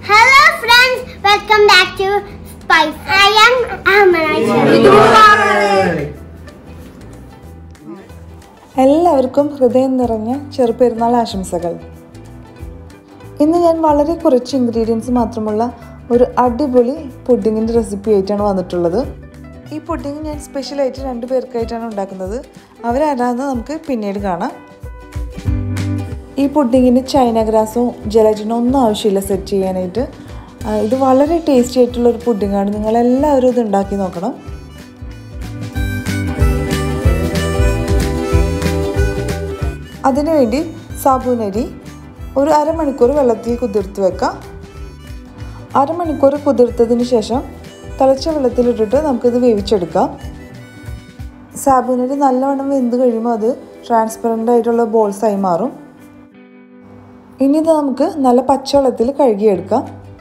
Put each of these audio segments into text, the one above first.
Hello friends, welcome back to Spice. I am എല്ലാവർക്കും ഹൃദയം നിറഞ്ഞ ചെറുപെരുന്നാൾ ആശംസകൾ. ഇന്ന് ഞാൻ വളരെ കുറച്ച് ഇൻഗ്രീഡിയൻസ് മാത്രമുള്ള ഒരു അടിപൊളി പുഡിങ്ങിൻ്റെ റെസിപ്പി ആയിട്ടാണ് വന്നിട്ടുള്ളത്. ഈ പുഡിങ് ഞാൻ സ്പെഷ്യലായിട്ട് 2 പേർക്കായിട്ടാണ് ഉണ്ടാക്കുന്നത്. അവരാരാന്ന് നമുക്ക് പിന്നീട് കാണാം. ഈ പുഡിങ്ങിന് ചൈന ഗ്രാസോ ജെലറ്റിനോ ഒന്നും ആവശ്യമില്ല സെറ്റ് ചെയ്യാനായിട്ട്. ഇത് വളരെ ടേസ്റ്റി ആയിട്ടുള്ളൊരു പുഡിങ്ങാണ്. നിങ്ങളെല്ലാവരും ഇത് ഉണ്ടാക്കി നോക്കണം. അതിനുവേണ്ടി സാബുനരി ഒരു അരമണിക്കൂർ വെള്ളത്തിൽ കുതിർത്ത് വെക്കാം. അരമണിക്കൂർ കുതിർത്തതിന് ശേഷം തിളച്ച വെള്ളത്തിലിട്ടിട്ട് നമുക്കിത് വേവിച്ചെടുക്കാം. സാബുനരി നല്ലവണ്ണം വെന്ത് കഴിയുമ്പോൾ അത് ട്രാൻസ്പെറൻ്റ് ആയിട്ടുള്ള ബോൾസായി മാറും. ഇനി ഇത് നമുക്ക് നല്ല പച്ചവെള്ളത്തിൽ കഴുകിയെടുക്കാം.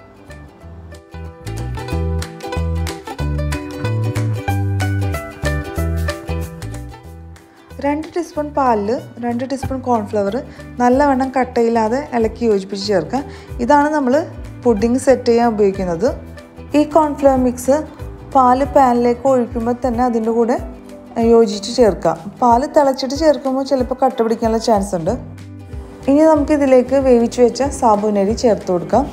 2 ടീസ്പൂൺ പാലിൽ 2 ടീസ്പൂൺ കോൺഫ്ലവർ നല്ലവണ്ണം കട്ടയില്ലാതെ ഇളക്കി യോജിപ്പിച്ച് ചേർക്കാം. ഇതാണ് നമ്മൾ പുഡിങ് സെറ്റ് ചെയ്യാൻ ഉപയോഗിക്കുന്നത്. ഈ കോൺഫ്ലവർ മിക്സ് പാല് പാനിലേക്ക് ഒഴിക്കുമ്പോൾ തന്നെ അതിൻ്റെ കൂടെ യോജിച്ച് ചേർക്കാം. പാല് തിളച്ചിട്ട് ചേർക്കുമ്പോൾ ചിലപ്പോൾ കട്ട പിടിക്കാനുള്ള ചാൻസ് ഉണ്ട്. ഇനി നമുക്കിതിലേക്ക് വേവിച്ച് വെച്ച സാബുനരി ചേർത്ത് കൊടുക്കാം.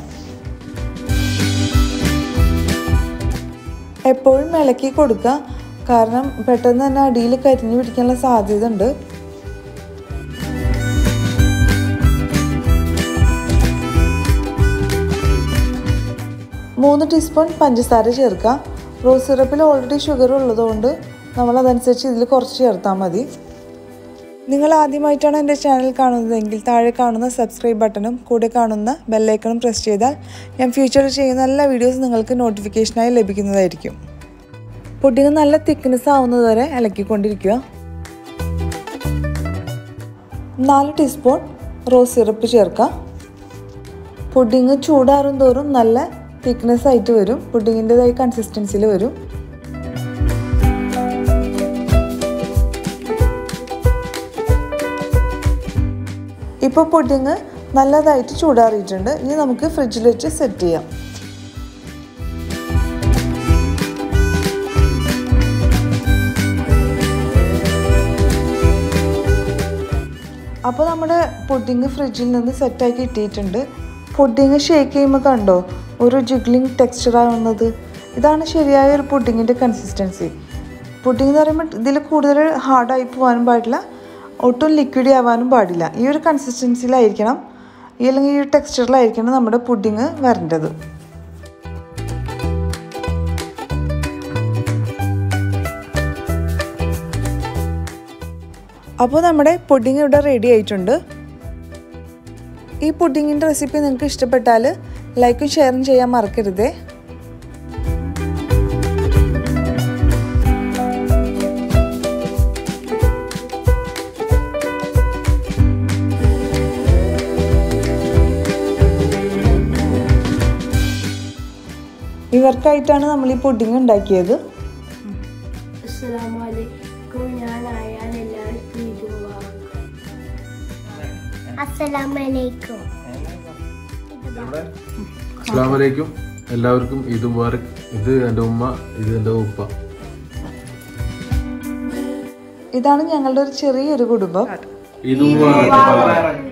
എപ്പോഴും ഇളക്കി കൊടുക്കുക, കാരണം പെട്ടെന്ന് തന്നെ അടിയിൽ കരിഞ്ഞു പിടിക്കാനുള്ള സാധ്യത ഉണ്ട്. മൂന്ന് ടീസ്പൂൺ പഞ്ചസാര ചേർക്കാം. റോസ് സിറപ്പിൽ ഓൾറെഡി ഷുഗർ ഉള്ളതുകൊണ്ട് നമ്മളതനുസരിച്ച് ഇതിൽ കുറച്ച് ചേർത്താൽ മതി. നിങ്ങൾ ആദ്യമായിട്ടാണ് എൻ്റെ ചാനൽ കാണുന്നതെങ്കിൽ താഴെ കാണുന്ന സബ്സ്ക്രൈബ് ബട്ടണും കൂടെ കാണുന്ന ബെല്ലൈക്കണും പ്രസ് ചെയ്താൽ ഞാൻ ഫ്യൂച്ചറിൽ ചെയ്യുന്ന എല്ലാ വീഡിയോസും നിങ്ങൾക്ക് നോട്ടിഫിക്കേഷനായി ലഭിക്കുന്നതായിരിക്കും. പുഡിങ് നല്ല തിക്നെസ് ആവുന്നത് വരെ ഇളക്കിക്കൊണ്ടിരിക്കുക. 4 ടീസ്പൂൺ റോസ് സിറപ്പ് ചേർക്കാം. പുഡിങ് ചൂടാറും തോറും നല്ല തിക്നെസ് ആയിട്ട് വരും. പുഡിങ്ങിൻ്റെതായി കൺസിസ്റ്റൻസിയിൽ വരും. ഇപ്പോൾ പുഡിങ് നല്ലതായിട്ട് ചൂടാറിയിട്ടുണ്ട്. ഇനി നമുക്ക് ഫ്രിഡ്ജിൽ വെച്ച് സെറ്റ് ചെയ്യാം. അപ്പോൾ നമ്മുടെ പുഡിങ് ഫ്രിഡ്ജിൽ നിന്ന് സെറ്റാക്കി ഇട്ടിട്ടുണ്ട്. പുഡിങ് ഷേക്ക് ചെയ്യുമ്പോൾ കണ്ടോ ഒരു ജിഗ്ലിംഗ് ടെക്സ്ചർ ആവുന്നത്? ഇതാണ് ശരിയായ ഒരു പുഡിങ്ങിൻ്റെ കൺസിസ്റ്റൻസി. പുഡിങ് എന്ന് പറയുമ്പോൾ ഇതിൽ കൂടുതൽ ഹാർഡായി പോകാനും പാടില്ല, ഒട്ടും ലിക്വിഡി ആവാനും പാടില്ല. ഈ ഒരു കൺസിസ്റ്റൻസിയിലായിരിക്കണം, അല്ലെങ്കിൽ ഈ ഒരു ടെക്സ്ചറിലായിരിക്കണം നമ്മുടെ പുഡിങ് വരേണ്ടത്. അപ്പോൾ നമ്മുടെ പുഡിങ് ഇവിടെ റെഡി ആയിട്ടുണ്ട്. ഈ പുഡിങ്ങിൻ്റെ റെസിപ്പി നിങ്ങൾക്ക് ഇഷ്ടപ്പെട്ടാൽ ലൈക്കും ഷെയറും ചെയ്യാൻ മറക്കരുതേ. ഇവർക്കായിട്ടാണ് നമ്മൾ ഈ പുഡിങ് ഉണ്ടാക്കിയത്. അസ്സലാമലൈക്കും, എല്ലാവർക്കും ഈദ് മുബാറക്. ഇത് എൻ്റെ ഉമ്മ, ഇത് എൻ്റെ ഉപ്പ. ഇതാണ് ഞങ്ങളുടെ ഒരു ചെറിയൊരു കുടുംബം. ഈദ് മുബാറക്.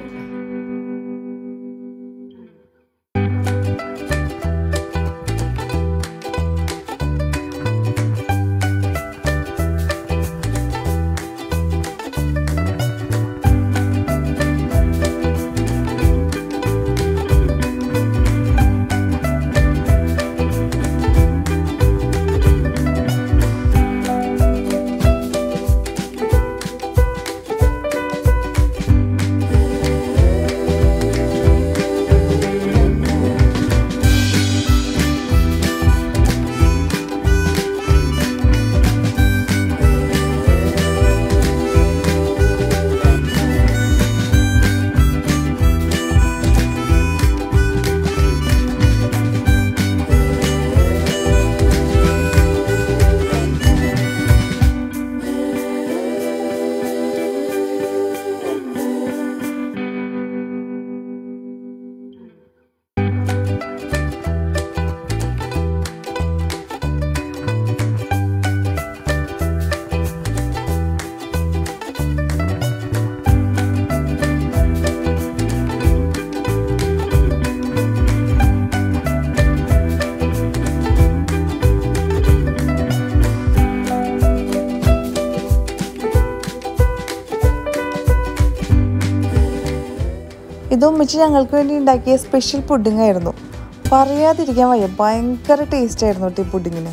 ഇതും ഉമ്മച്ചി ഞങ്ങൾക്ക് വേണ്ടി ഉണ്ടാക്കിയ സ്പെഷ്യൽ പുഡിംഗ് ആയിരുന്നു. പറയാതിരിക്കാൻ വയ്യ, ഭയങ്കര ടേസ്റ്റ് ആയിരുന്നു കേട്ടോ ഈ പുഡിങ്ങിന്.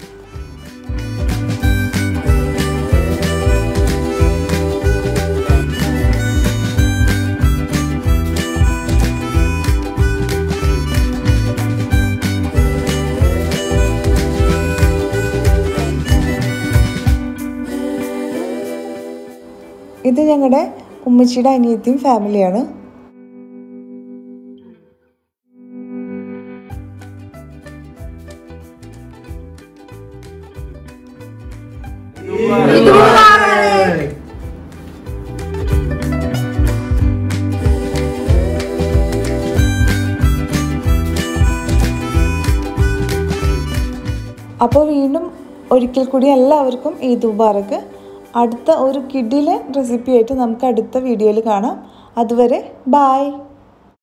ഇത് ഞങ്ങളുടെ ഉമ്മച്ചിയുടെ അനിയത്തിയും ഫാമിലിയാണ്. അപ്പോൾ വീണ്ടും ഒരിക്കൽ കൂടി എല്ലാവർക്കും ഈദ് മുബാറക്ക്. അടുത്ത ഒരു കിഡിലെ റെസിപ്പി ആയിട്ട് നമുക്ക് അടുത്ത വീഡിയോയിൽ കാണാം. അതുവരെ ബായ്.